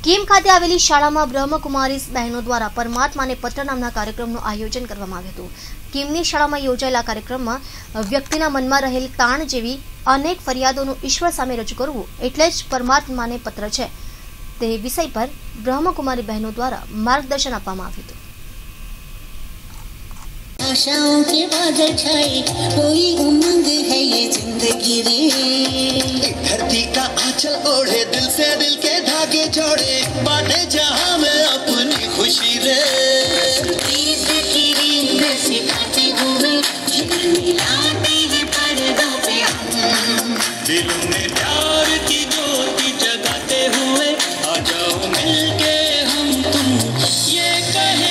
કીમ ખાતે આવેલી શાળામાં બ્રહ્મકુમારી બહેનો દ્વારા પરમાત્માને પત્ર નામના કાર્યક્રમનું આયોજન કરવામાં આવ્યું હતું। કીમની શાળામાં યોજાયેલા કાર્યક્રમમાં વ્યક્તિના મનમાં રહેલ તાણ જેવી અનેક ફરિયાદોનું ઈશ્વર સામે રજૂ કરવું એટલે જ પરમાત્માને પત્ર છે તે વિષય પર બ્રહ્મકુમારી બહેનો દ્વારા માર્ગદર્શન આપવામાં આવ્યું હતું। आशाओं के बादल छाए कोई उमंग है ये जिंदगी रे, धरती का आंचल ओढ़े दिल से दिल के धागे जोड़े बांटे जहां में अपनी खुशी रे, प्रीत की रीत से खाते हुए मिलाते हैं पर्दों पे हम, दिलों में प्यार की ज्योति जगाते हुए आ जाओ मिलके हम तुम ये कहे।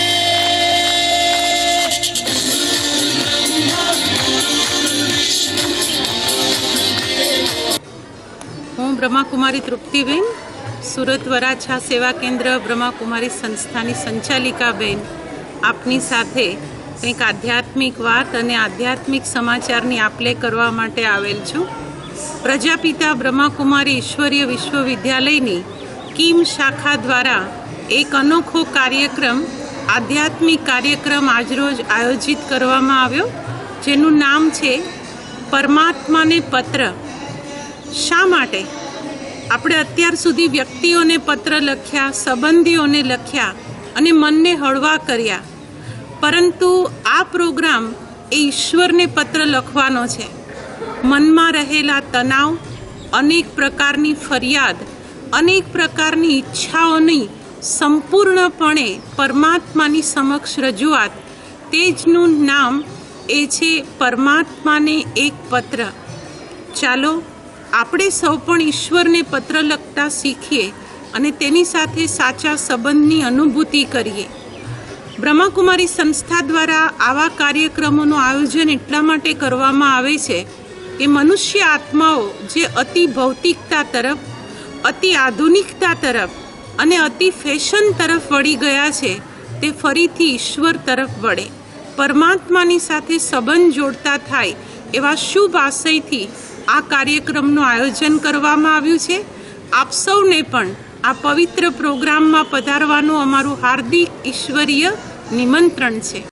હું બ્રહ્માકુમારી તૃપ્તિબેન સુરત વરાછા સેવા કેન્દ્ર બ્રહ્માકુમારી સંસ્થાની સંચાલિકા બેન આપની સાથે કંઈક આધ્યાત્મિક વાત અને આધ્યાત્મિક સમાચારની આપલે કરવા માટે આવેલ છું। પ્રજાપિતા બ્રહ્માકુમારી ઈશ્વરીય વિશ્વવિદ્યાલયની કીમ શાખા દ્વારા એક અનોખો કાર્યક્રમ આધ્યાત્મિક કાર્યક્રમ આજરોજ આયોજિત કરવામાં આવ્યો, જેનું નામ છે પરમાત્માને પત્ર। શા માટે આપણે અત્યાર સુધી વ્યક્તિઓને પત્ર લખ્યા, સંબંધીઓને લખ્યા અને મનને હળવા કર્યા, પરંતુ આ પ્રોગ્રામ એ ઈશ્વરને પત્ર લખવાનો છે। મનમાં રહેલા તણાવ, અનેક પ્રકારની ફરિયાદ, અનેક પ્રકારની ઈચ્છાઓની સંપૂર્ણપણે પરમાત્માની સમક્ષ રજૂઆત, તેજનું નામ એ છે પરમાત્માને એક પત્ર। ચાલો આપણે સૌ પણ ઈશ્વરને પત્ર લખતા શીખીએ અને તેની સાથે સાચા સંબંધની અનુભૂતિ કરીએ। બ્રહ્માકુમારી સંસ્થા દ્વારા આવા કાર્યક્રમોનું આયોજન એટલા માટે કરવામાં આવે છે કે મનુષ્ય આત્માઓ જે અતિ ભૌતિકતા તરફ, અતિ આધુનિકતા તરફ અને અતિ ફેશન તરફ વળી ગયા છે તે ફરીથી ઈશ્વર તરફ વળે, પરમાત્માની સાથે સંબંધ જોડતા થાય એવા શુભ આશયથી આ કાર્યક્રમનું આયોજન કરવામાં આવ્યું છે। આપ સૌને પણ આ પવિત્ર પ્રોગ્રામમાં પધારવાનું અમારું હાર્દિક ઈશ્વરીય નિમંત્રણ છે।